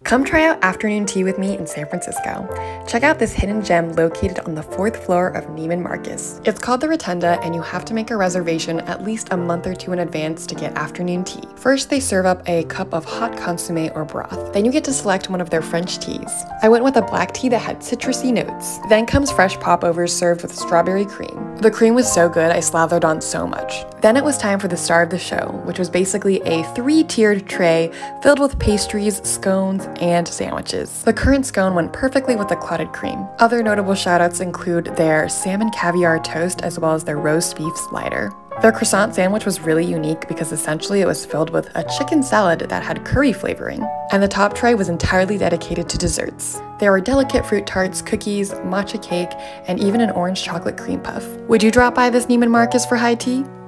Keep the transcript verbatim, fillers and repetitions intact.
Come try out afternoon tea with me in San Francisco. Check out this hidden gem located on the fourth floor of Neiman Marcus. It's called the Rotunda, and you have to make a reservation at least a month or two in advance to get afternoon tea. First, they serve up a cup of hot consomme or broth. Then you get to select one of their French teas. I went with a black tea that had citrusy notes. Then comes fresh popovers served with strawberry cream. The cream was so good, I slathered on so much. Then it was time for the star of the show, which was basically a three-tiered tray filled with pastries, scones, and sandwiches. The currant scone went perfectly with the clotted cream. Other notable shoutouts include their salmon caviar toast as well as their roast beef slider. Their croissant sandwich was really unique because essentially it was filled with a chicken salad that had curry flavoring, and the top tray was entirely dedicated to desserts. There were delicate fruit tarts, cookies, matcha cake, and even an orange chocolate cream puff. Would you drop by this Neiman Marcus for high tea?